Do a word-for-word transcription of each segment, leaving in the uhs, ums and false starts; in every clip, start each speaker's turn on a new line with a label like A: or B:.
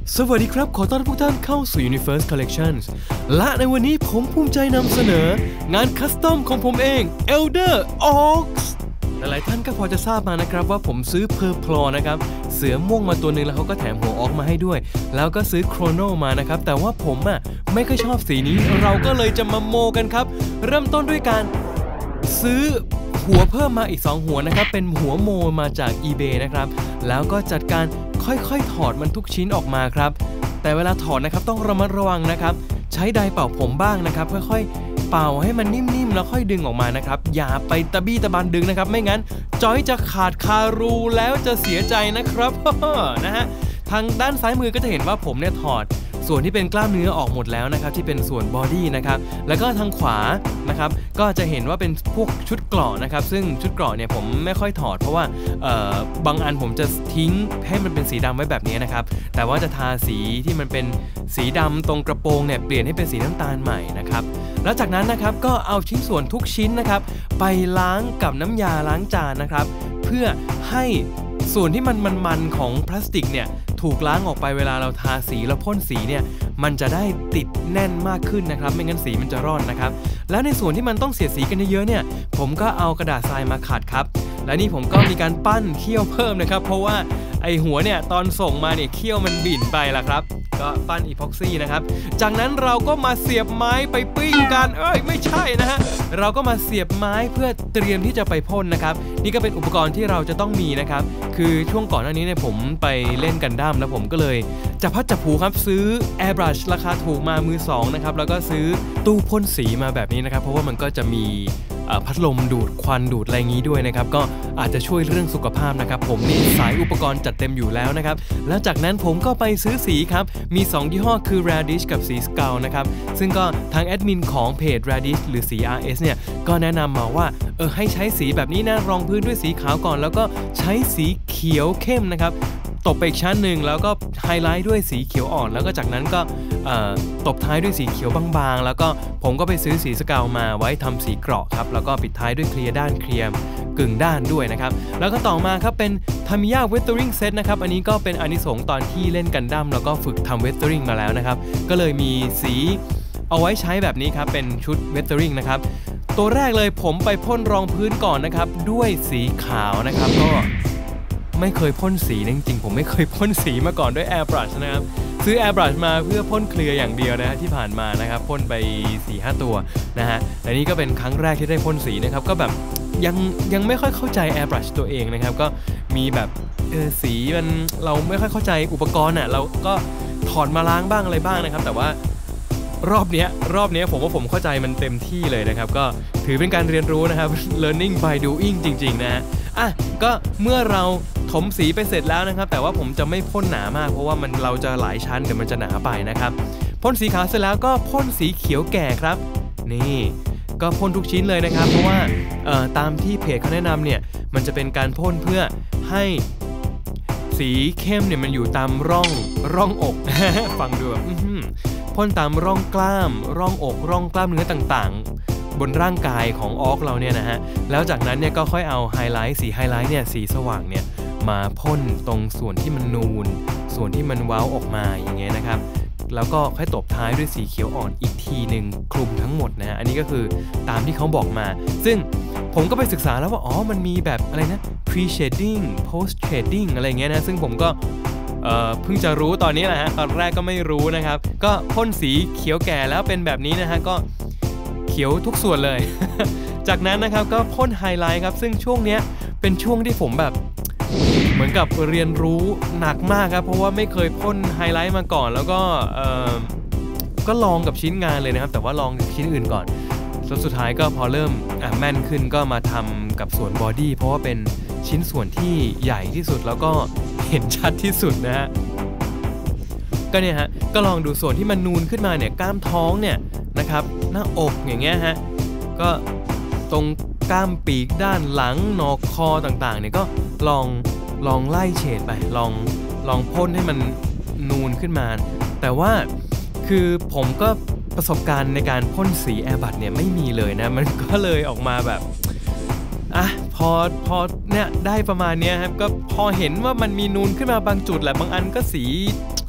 A: สวัสดีครับขอต้อนรับทุกท่านเข้าสู่ Universe Collections และในวันนี้ผมภูมิใจนำเสนองานคัสตอมของผมเอง Elder Orcs หลายท่านก็พอจะทราบมานะครับว่าผมซื้อเพอร์พลอนะครับเสือม่วงมาตัวนึงแล้วเขาก็แถมหัวออกมาให้ด้วยแล้วก็ซื้อโครโนมานะครับแต่ว่าผมอ่ะไม่ค่อยชอบสีนี้เราก็เลยจะมาโมกันครับเริ่มต้นด้วยการซื้อหัวเพิ่มมาอีกสองหัวนะครับเป็นหัวโมมาจาก eBay นะครับแล้วก็จัดการค่อยๆถอดมันทุกชิ้นออกมาครับแต่เวลาถอดนะครับต้องระมัดระวังนะครับใช้ไดร์เป่าผมบ้างนะครับค่อยๆเป่าให้มันนิ่มๆแล้วค่อยดึงออกมานะครับอย่าไปตะบี้ตะบันดึงนะครับไม่งั้นจอยจะขาดคารูแล้วจะเสียใจนะครับ นะฮะทางด้านซ้ายมือก็จะเห็นว่าผมเนี่ยถอดส่วนที่เป็นกล้ามเนื้อออกหมดแล้วนะครับที่เป็นส่วนบอดี้นะครับแล้วก็ทางขวานะครับก็จะเห็นว่าเป็นพวกชุดเกราะนะครับซึ่งชุดเกราะเนี่ยผมไม่ค่อยถอดเพราะว่าเอ่อบางอันผมจะทิ้งให้มันเป็นสีดำไว้แบบนี้นะครับแต่ว่าจะทาสีที่มันเป็นสีดำตรงกระโปรงเนี่ยเปลี่ยนให้เป็นสีน้ำตาลใหม่นะครับแล้วจากนั้นนะครับก็เอาชิ้นส่วนทุกชิ้นนะครับไปล้างกับน้ำยาล้างจานนะครับเพื่อให้ส่วนที่มันมันๆของพลาสติกเนี่ยถูกล้างออกไปเวลาเราทาสีแล้วพ่นสีเนี่ยมันจะได้ติดแน่นมากขึ้นนะครับไม่งั้นสีมันจะร่อนนะครับแล้วในส่วนที่มันต้องเสียดสีกันเยอะๆเนี่ยผมก็เอากระดาษทรายมาขัดครับและนี่ผมก็มีการปั้นเขี้ยวเพิ่มนะครับเพราะว่าไอหัวเนี่ยตอนส่งมาเนี่ยเขี้ยวมันบิ่นไปละครับก็ปั้นอีพ็อกซี่นะครับจากนั้นเราก็มาเสียบไม้ไปปิ้งกันเอ้ยไม่ใช่นะฮะเราก็มาเสียบไม้เพื่อเตรียมที่จะไปพ่นนะครับนี่ก็เป็นอุปกรณ์ที่เราจะต้องมีนะครับคือช่วงก่อนหน้านี้เนี่ยผมไปเล่นกันดั้มแล้วผมก็เลยจะพัดจับผูครับซื้อ Airbrush ราคาถูกมามือสองนะครับแล้วก็ซื้อตู้พ่นสีมาแบบนี้นะครับเพราะว่ามันก็จะมีพัดลมดูดควันดูดอะไรงี้ด้วยนะครับก็อาจจะช่วยเรื่องสุขภาพนะครับผมนี่สายอุปกรณ์จัดเต็มอยู่แล้วนะครับแล้วจากนั้นผมก็ไปซื้อสีครับมีสองยี่ห้อคือ Radish กับสี Skull นะครับซึ่งก็ทางแอดมินของเพจ Radish หรือสี อาร์ เอส เนี่ยก็แนะนำมาว่าเออให้ใช้สีแบบนี้นะรองพื้นด้วยสีขาวก่อนแล้วก็ใช้สีเขียวเข้มนะครับตบไปอีกชั้นหนึ่งแล้วก็ไฮไลท์ด้วยสีเขียวอ่อนแล้วก็จากนั้นก็ตบท้ายด้วยสีเขียวบางๆแล้วก็ผมก็ไปซื้อสีสกาวมาไว้ทำสีเกราะครับแล้วก็ปิดท้ายด้วยเคลียร์ด้านเคลียร์กึ่งด้านด้วยนะครับแล้วก็ต่อมาครับเป็น Tamiya Weathering Set นะครับอันนี้ก็เป็นอานิสงส์ตอนที่เล่นกันดั้มแล้วก็ฝึกทำ Weathering มาแล้วนะครับก็เลยมีสีเอาไว้ใช้แบบนี้ครับเป็นชุด Weathering นะครับตัวแรกเลยผมไปพ่นรองพื้นก่อนนะครับด้วยสีขาวนะครับก็ไม่เคยพ่นสีจริงๆผมไม่เคยพ่นสีมาก่อนด้วย Airbrush นะครับซื้อ Airbrush มาเพื่อพ่นเคลียร์อย่างเดียวนะฮะที่ผ่านมานะครับพ่นไป สี่ห้า ตัวนะฮะและนี่ก็เป็นครั้งแรกที่ได้พ่นสีนะครับก็แบบยังยังไม่ค่อยเข้าใจ Airbrush ตัวเองนะครับก็มีแบบเออสีมันเราไม่ค่อยเข้าใจอุปกรณ์อ่ะเราก็ถอดมาล้างบ้างอะไรบ้างนะครับแต่ว่ารอบนี้รอบนี้ผมว่าผมเข้าใจมันเต็มที่เลยนะครับก็ถือเป็นการเรียนรู้นะครับ learning by doing จริงๆนะฮะอ่ะก็เมื่อเราถมสีไปเสร็จแล้วนะครับแต่ว่าผมจะไม่พ่นหนามากเพราะว่ามันเราจะหลายชั้นเดี๋ยวมันจะหนาไปนะครับพ่นสีขาวเสร็จแล้วก็พ่นสีเขียวแก่ครับนี่ก็พ่นทุกชิ้นเลยนะครับเพราะว่าตามที่เพจเขาแนะนำเนี่ยมันจะเป็นการพ่นเพื่อให้สีเข้มเนี่ยมันอยู่ตามร่องร่องอก ฟังดูแบบพ่นตามร่องกล้ามร่องอกร่องกล้ามเนื้อต่างๆบนร่างกายของออกเราเนี่ยนะฮะแล้วจากนั้นเนี่ยก็ค่อยเอาไฮไลท์สีไฮไลท์เนี่ยสีสว่างเนี่ยมาพ่นตรงส่วนที่มันนูนส่วนที่มันเว้าออกมาอย่างเงี้ยนะครับแล้วก็ค่อยตบท้ายด้วยสีเขียวอ่อนอีกทีหนึ่งคลุมทั้งหมดนะฮะอันนี้ก็คือตามที่เขาบอกมาซึ่งผมก็ไปศึกษาแล้วว่าอ๋อมันมีแบบอะไรนะ pre shading post shading อะไรเงี้ยนะซึ่งผมก็เอ่อเพิ่งจะรู้ตอนนี้แหละฮะตอนแรกก็ไม่รู้นะครับก็พ่นสีเขียวแก่แล้วเป็นแบบนี้นะฮะก็เขียวทุกส่วนเลย จากนั้นนะครับก็พ่นไฮไลท์ครับซึ่งช่วงเนี้ยเป็นช่วงที่ผมแบบเหมือนกับเรียนรู้หนักมากครับเพราะว่าไม่เคยพ่นไฮไลท์มาก่อนแล้วก็เอ่อก็ลองกับชิ้นงานเลยนะครับแต่ว่าลองชิ้นอื่นก่อนแล้วสุดท้ายก็พอเริ่มอ่ะแม่นขึ้นก็มาทำกับส่วนบอดี้เพราะว่าเป็นชิ้นส่วนที่ใหญ่ที่สุดแล้วก็เห็นชัดที่สุดนะฮะก็เนี่ยฮะก็ลองดูส่วนที่มันนูนขึ้นมาเนี่ยกล้ามท้องเนี่ยนะครับหน้าอกอย่างเงี้ยฮะก็ตรงกล้ามปีกด้านหลังหนอกคอต่างๆเนี่ยก็ลองลองไล่เฉดไปลองลองพ่นให้มันนูนขึ้นมาแต่ว่าคือผมก็ประสบการณ์ในการพ่นสีแอร์บัตเนี่ยไม่มีเลยนะมันก็เลยออกมาแบบอ่ะพอพอเนี่ยได้ประมาณเนี้ยครับก็พอเห็นว่ามันมีนูนขึ้นมาบางจุดแหละบางอันก็สี ค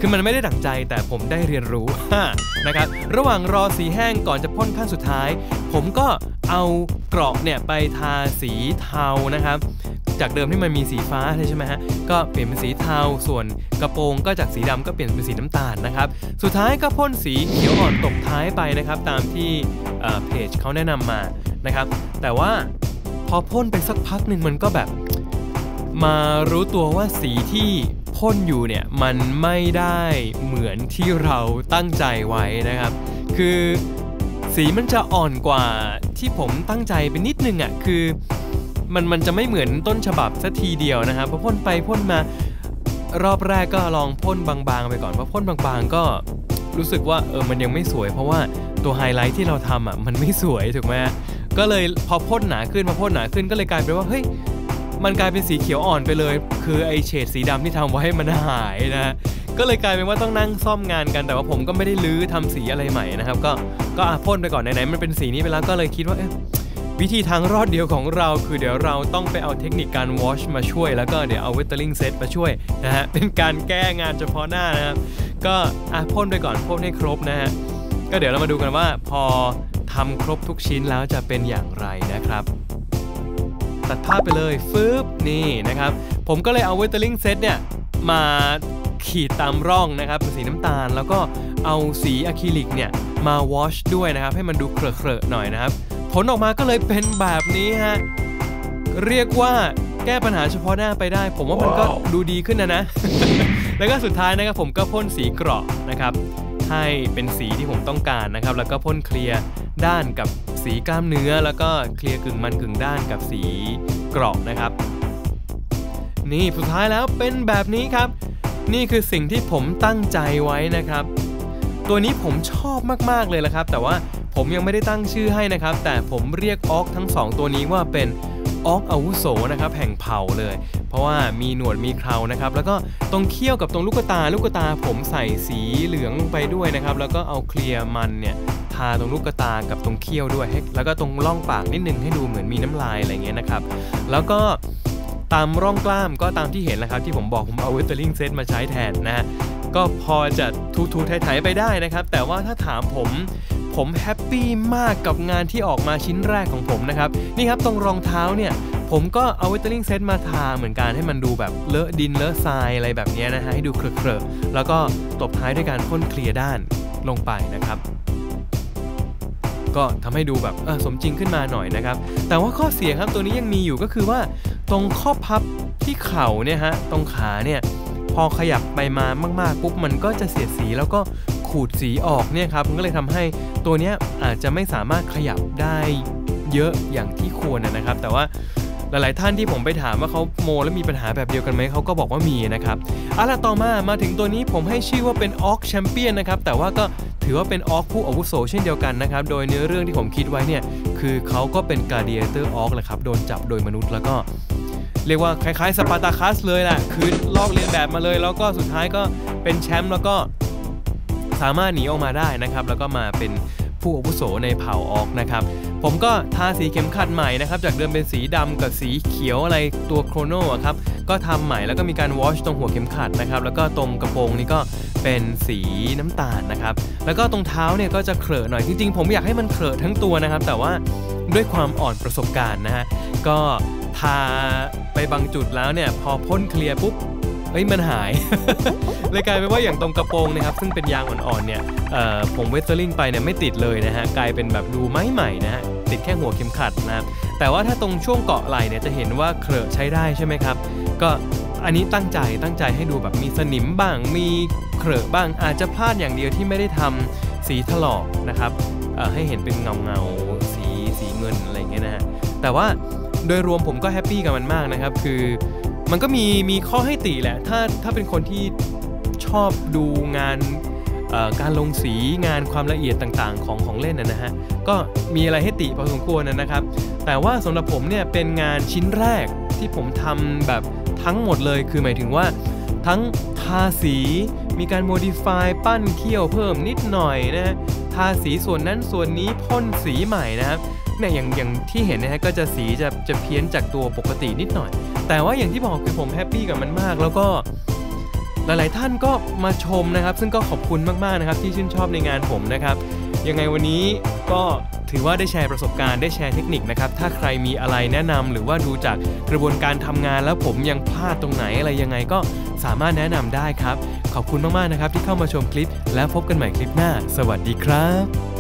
A: คือมันไม่ได้ดั่งใจแต่ผมได้เรียนรู้นะครับระหว่างรอสีแห้งก่อนจะพ่นขั้นสุดท้ายผมก็เอาเกราะเนี่ยไปทาสีเทานะครับจากเดิมที่มันมีสีฟ้าใช่ไหมฮะก็เปลี่ยนเป็นสีเทาส่วนกระโปรงก็จากสีดำก็เปลี่ยนเป็นสีน้ำตาลนะครับสุดท้ายก็พ่นสีเขียวอ่อนตบท้ายไปนะครับตามที่เพจเขาแนะนำมานะครับแต่ว่าพอพ่นไปสักพักหนึ่งมันก็แบบมารู้ตัวว่าสีที่พ่นอยู่เนี่ยมันไม่ได้เหมือนที่เราตั้งใจไว้นะครับคือสีมันจะอ่อนกว่าที่ผมตั้งใจไปนิดนึงอ่ะคือมันมันจะไม่เหมือนต้นฉบับสักทีเดียวนะครับพอพ่นไปพ่นมารอบแรกก็ลองพ่นบางๆไปก่อนพอพ่นบางๆก็รู้สึกว่าเออมันยังไม่สวยเพราะว่าตัวไฮไลท์ที่เราทำอ่ะมันไม่สวยถูกไหมก็เลยพอพ่นหนาขึ้นพอพ่นหนาขึ้นก็เลยกลายเป็นว่าเฮ้ยมันกลายเป็นสีเขียวอ่อนไปเลยคือไอเฉดสีดำที่ทำไว้มันหายนะก็เลยกลายเป็นว่าต้องนั่งซ่อมงานกันแต่ว่าผมก็ไม่ได้ลื้อทำสีอะไรใหม่นะครับก็ก็พ่นไปก่อนไหนๆมันเป็นสีนี้ไปแล้วก็เลยคิดว่าวิธีทางรอดเดียวของเราคือเดี๋ยวเราต้องไปเอาเทคนิคการวอชมาช่วยแล้วก็เดี๋ยวเอาเวตเตอร์ลิงเซตมาช่วยนะฮะเป็นการแก้งานเฉพาะหน้านะครับก็อ่ะพ่นไปก่อนพ่นให้ครบนะฮะก็เดี๋ยวเรามาดูกันว่าพอทำครบทุกชิ้นแล้วจะเป็นอย่างไรนะครับตัดภาพไปเลยฟึบนี่นะครับผมก็เลยเอาเวตเตอร์ลิงเซตเนี่ยมาขีดตามร่องนะครับเป็นสีน้ำตาลแล้วก็เอาสีอะคริลิกเนี่ยมาวอชด้วยนะครับให้มันดูเคลอะๆหน่อยนะครับผลออกมาก็เลยเป็นแบบนี้ฮะเรียกว่าแก้ปัญหาเฉพาะหน้าไปได้ผมว่ามันก็ดูดีขึ้นนะนะ แล้วก็สุดท้ายนะครับผมก็พ่นสีเกราะนะครับให้เป็นสีที่ผมต้องการนะครับแล้วก็พ่นเคลียร์ด้านกับสีกล้ามเนื้อแล้วก็เคลียร์กึ่งมันกึ่งด้านกับสีเกราะนะครับนี่สุดท้ายแล้วเป็นแบบนี้ครับนี่คือสิ่งที่ผมตั้งใจไว้นะครับตัวนี้ผมชอบมากๆเลยละครับแต่ว่าผมยังไม่ได้ตั้งชื่อให้นะครับแต่ผมเรียกออกทั้งสองตัวนี้ว่าเป็นออกอาวุโสนะครับแห่งเผ่าเลยเพราะว่ามีหนวดมีเครานะครับแล้วก็ตรงเขี้ยวกับตรงลูกตาลูกตาผมใส่สีเหลืองลงไปด้วยนะครับแล้วก็เอาเคลียร์มันเนี่ยทาตรงลูกตากับตรงเขี้ยวด้วยแล้วก็ตรงร่องปากนิดนึงให้ดูเหมือนมีน้ำลายอะไรเงี้ยนะครับแล้วก็ตามร่องกล้ามก็ตามที่เห็นแล้วครับที่ผมบอกผมเอาเวตเตอร์ลิงเซตมาใช้แทนนะฮะก็พอจะทูๆไถๆไปได้นะครับแต่ว่าถ้าถามผมผมแฮปปี้มากกับงานที่ออกมาชิ้นแรกของผมนะครับนี่ครับตรงรองเท้าเนี่ยผมก็เอาเวตเตอร์ลิงเซตมาทาเหมือนกันให้มันดูแบบเลอะดินเลอะทรายอะไรแบบนี้นะฮะให้ดูเคลอะๆแล้วก็ตบท้ายด้วยการพ่นเคลียร์ด้านลงไปนะครับก็ทำให้ดูแบบเออสมจริงขึ้นมาหน่อยนะครับแต่ว่าข้อเสียครับตัวนี้ยังมีอยู่ก็คือว่าตรงข้อพับที่เข่าเนี่ยฮะตรงขาเนี่ยพอขยับไปมามากๆปุ๊บมันก็จะเสียดสีแล้วก็ขูดสีออกเนี่ยครับมันก็เลยทำให้ตัวนี้อาจจะไม่สามารถขยับได้เยอะอย่างที่ควรนะครับแต่ว่าหลายๆท่านที่ผมไปถามว่าเขาโมแล้วมีปัญหาแบบเดียวกันไหมเขาก็บอกว่ามีนะครับเอาล่ะต่อมามาถึงตัวนี้ผมให้ชื่อว่าเป็นออกแชมเปี้ยนนะครับแต่ว่าก็ถือว่าเป็นออกผู้อาวุโสเช่นเดียวกันนะครับโดยเนื้อเรื่องที่ผมคิดไว้เนี่ยคือเขาก็เป็นกาเดียเตอร์ออกแหละครับโดนจับโดยมนุษย์แล้วก็เรียกว่าคล้ายๆสปาร์ตาคัสเลยแหละคือลอกเลียนแบบมาเลยแล้วก็สุดท้ายก็เป็นแชมป์แล้วก็สามารถหนีออกมาได้นะครับแล้วก็มาเป็นผู้อาวุโสในเผ่าออกนะครับผมก็ทาสีเข็มขัดใหม่นะครับจากเดิมเป็นสีดำกับสีเขียวอะไรตัวโครโนครับก็ทำใหม่แล้วก็มีการวอชตรงหัวเข็มขัดนะครับแล้วก็ตรงกระโปรงนี่ก็เป็นสีน้ำตาลนะครับแล้วก็ตรงเท้าเนี่ยก็จะเคลอะหน่อยจริงๆผมอยากให้มันเคลอะทั้งตัวนะครับแต่ว่าด้วยความอ่อนประสบการณ์นะฮะก็ทาไปบางจุดแล้วเนี่ยพอพ่นเคลียร์ปุ๊บเอ้ยมันหาย เลยกลายเป็นว่าอย่างตรงกระโปรงนะครับซึ่งเป็นยางอ่อนๆเนี่ยผมเวตเตอร์ลิงไปเนี่ยไม่ติดเลยนะฮะกลายเป็นแบบดูไม้ใหม่นะฮะติดแค่หัวเข็มขัดนะครับแต่ว่าถ้าตรงช่วงเกาะไหล่เนี่ยจะเห็นว่าเคลอะใช้ได้ใช่ไหมครับก็อันนี้ตั้งใจตั้งใจให้ดูแบบมีสนิมบ้างมีเคลอะบ้างอาจจะพลาดอย่างเดียวที่ไม่ได้ทำสีถลอกนะครับให้เห็นเป็นเงาเงาสีสีเงินอะไรอย่างเงี้ยนะฮะแต่ว่าโดยรวมผมก็แฮปปี้กับมันมากนะครับคือมันก็มีมีข้อให้ติแหละถ้าถ้าเป็นคนที่ชอบดูงานการลงสีงานความละเอียดต่างๆของของเล่นนะฮะก็มีอะไรให้ติพอสมควรนะครับแต่ว่าสำหรับผมเนี่ยเป็นงานชิ้นแรกที่ผมทำแบบทั้งหมดเลยคือหมายถึงว่าทั้งทาสีมีการ modify ปั้นเขี้ยวเพิ่มนิดหน่อยนะฮะทาสีส่วนนั้นส่วนนี้พ่นสีใหม่นะครับเนี่ยอย่างอย่างที่เห็นนะฮะก็จะสีจะจะเพี้ยนจากตัวปกตินิดหน่อยแต่ว่าอย่างที่บอกคือผมแฮปปี้กับมันมากแล้วก็หลายๆท่านก็มาชมนะครับซึ่งก็ขอบคุณมากๆนะครับที่ชื่นชอบในงานผมนะครับยังไงวันนี้ก็ถือว่าได้แชร์ประสบการณ์ได้แชร์เทคนิคนะครับถ้าใครมีอะไรแนะนำหรือว่าดูจากกระบวนการทำงานแล้วผมยังพลาดตรงไหนอะไรยังไงก็สามารถแนะนำได้ครับขอบคุณมากๆนะครับที่เข้ามาชมคลิปแล้วพบกันใหม่คลิปหน้าสวัสดีครับ